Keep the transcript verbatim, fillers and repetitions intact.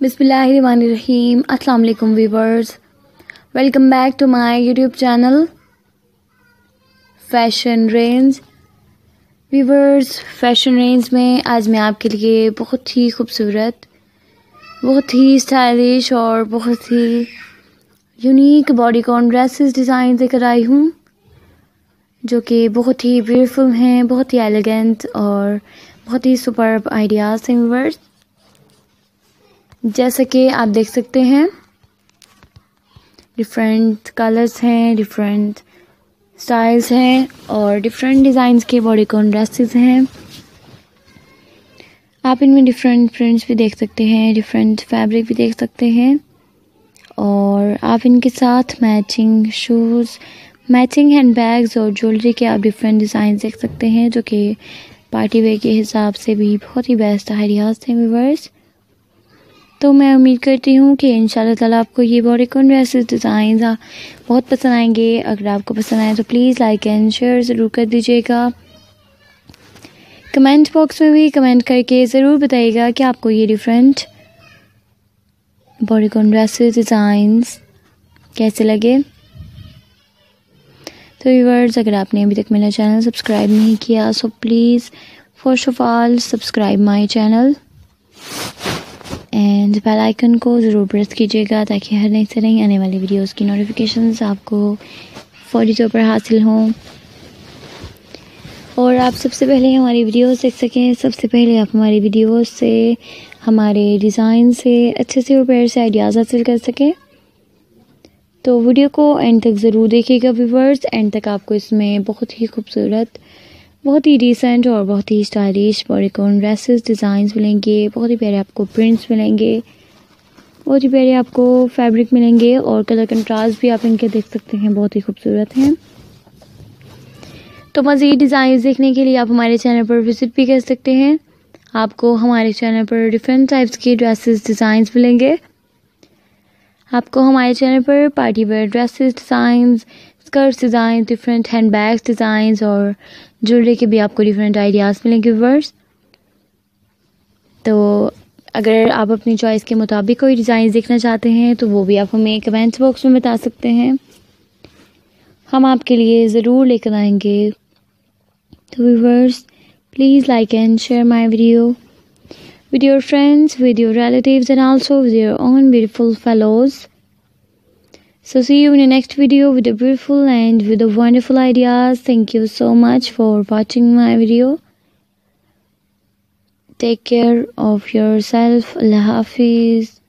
बिस्मिल्लाहिर्रहमानिर्रहीम। अस्सलाम वालेकुम viewers, welcome back to my YouTube channel fashion range. Viewers, fashion range में आज मैं आपके लिए बहुत ही खूबसूरत, बहुत ही स्टाइलिश और बहुत ही यूनिक बॉडीकॉन ड्रेसेस डिज़ाइन लेकर आई हूँ, जो कि बहुत ही ब्यूटीफुल हैं, बहुत ही एलिगेंट और बहुत ही सुपर्ब आइडियाज़ हैं व्यूअर्स। जैसा कि आप देख सकते हैं, डिफरेंट कलर्स हैं, डिफरेंट स्टाइल्स हैं और डिफरेंट डिज़ाइंस के बॉडीकॉन ड्रेसेस हैं। आप इनमें डिफरेंट प्रिंट्स भी देख सकते हैं, डिफरेंट फैब्रिक भी देख सकते हैं और आप इनके साथ matching shoes, matching hand bags और ज्वेलरी के आप डिफरेंट डिज़ाइन देख सकते हैं, जो कि पार्टी वेयर के हिसाब से भी बहुत ही बेस्ट आइडियाज़ हैं व्यूअर्स। तो मैं उम्मीद करती हूँ कि इंशाल्लाह ताला आपको ये बॉडीकॉन ड्रेसेस डिज़ाइन बहुत पसंद आएंगे। अगर आपको पसंद आए तो प्लीज़ लाइक एंड शेयर ज़रूर कर दीजिएगा। कमेंट बॉक्स में भी कमेंट करके ज़रूर बताइएगा कि आपको ये डिफरेंट बॉडीकॉन ड्रेसेस डिज़ाइंस कैसे लगे। तो व्यूअर्स, अगर आपने अभी तक मेरा चैनल सब्सक्राइब नहीं किया so please first of all subscribe my channel and bell icon को ज़रूर प्रेस कीजिएगा ताकि हर नई से नई आने वाली वीडियोस की नोटिफिकेशंस आपको फौरी तौर पर हासिल हों और आप सबसे पहले हमारी वीडियोस देख सकें। सबसे पहले आप हमारी वीडियोस से, हमारे डिज़ाइन से अच्छे से और प्यार से आइडियाज़ हासिल कर सकें। तो वीडियो को एंड तक ज़रूर देखिएगा व्यूअर्स। एंड तक आपको इसमें बहुत ही खूबसूरत, बहुत ही डिसेंट और बहुत ही स्टाइलिश बॉडीकॉन ड्रेसेस डिज़ाइंस मिलेंगे। बहुत ही प्यारे आपको प्रिंट्स मिलेंगे, बहुत ही प्यारे आपको फैब्रिक मिलेंगे और कलर कंट्रास्ट भी आप इनके देख सकते हैं, बहुत ही खूबसूरत हैं। तो मज़ीद डिज़ाइंस देखने के लिए आप हमारे चैनल पर विज़िट भी कर सकते हैं। आपको हमारे चैनल पर डिफरेंट टाइप्स के ड्रेसेस डिज़ाइंस मिलेंगे। आपको हमारे चैनल पर party wear dresses designs, skirts design, different hand bags designs और ज्वेलरी के भी आपको डिफरेंट आइडियाज़ मिलेंगे व्यूअर्स। तो अगर आप अपनी चॉइस के मुताबिक कोई डिज़ाइन देखना चाहते हैं तो वो भी आप हमें कमेंट बॉक्स में बता सकते हैं, हम आपके लिए ज़रूर लेकर आएंगे। तो viewers, please like and share my video with your friends, with your relatives and also with your own beautiful fellows. So see you in the next video with a beautiful and with a wonderful ideas. Thank you so much for watching my video. Take care of yourself. Allah Hafiz.